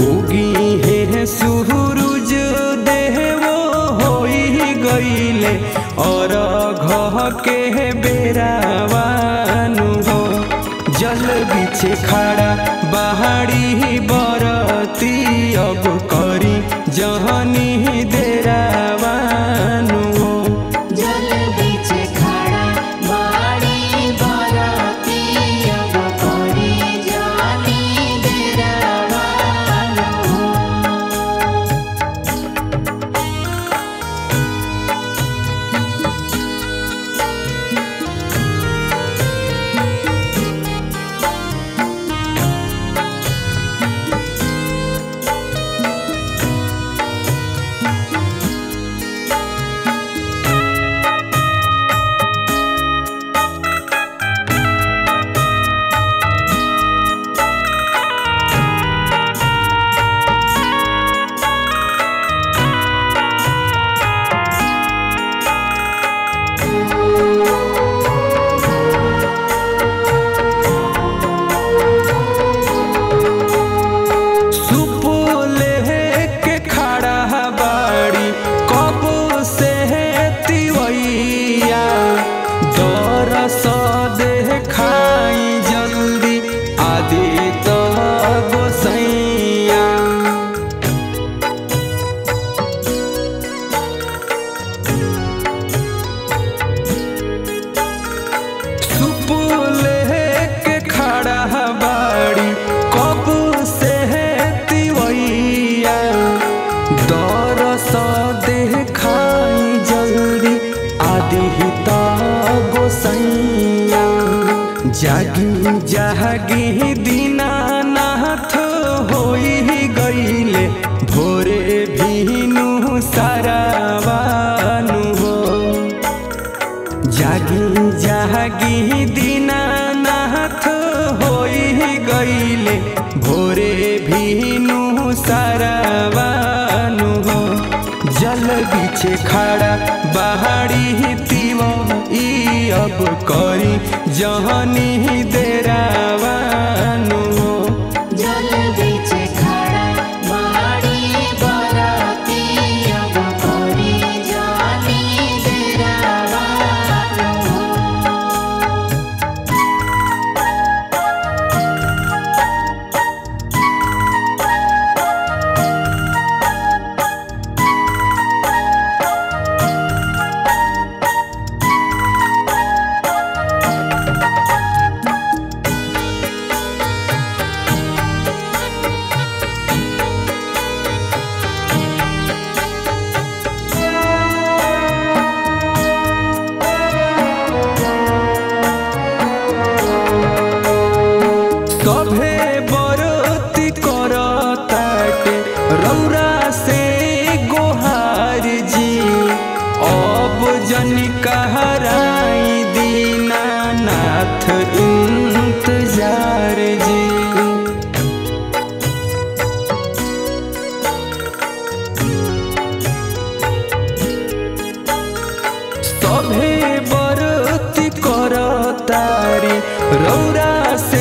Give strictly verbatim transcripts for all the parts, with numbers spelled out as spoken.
उगी है सूरज देवो होई गईले और घह के बेरावानु हो। जल बिछे खड़ा बहाड़ी बरती अब करी जहनी देरावानु हो। जल बिछे खड़ा बहाड़ी बरती अब करी जहनी देरावानु हो। जागी जागी दीनानाथ होई गईले भोरे भीनु सारावानु हो। जागी जागी दीनानाथ होई गईले भोरे भीनु सारावानु हो। जल बिछे खड़ा बहाड़ी तीव ई अब करी जहनी देरावानु हो। जल बिछे खड़ा बहाड़ी बरती अब करी जहनी देरावानु हो। सभे बरती करताटे रौरा से गोहार जी अब जनी कहराई दीनानाथ इंतजार जी। सभे बरती करतारी रौरा से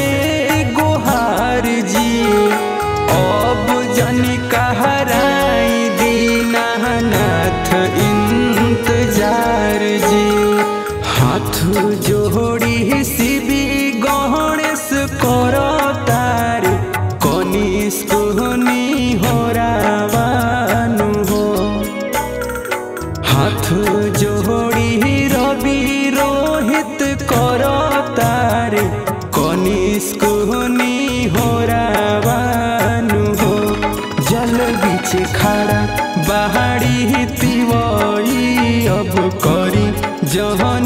अब जनी कहराई दीनानाथ इंतजार जी। हाथ जोड़ी शिवी गणेश करतार कनिष्क होरावानु हो। हाथ जोड़ी रवि रोहित करतार कनिष्क होरावानु हो। जल बिछे खड़ा बहाड़ी तिवई अब करी जहन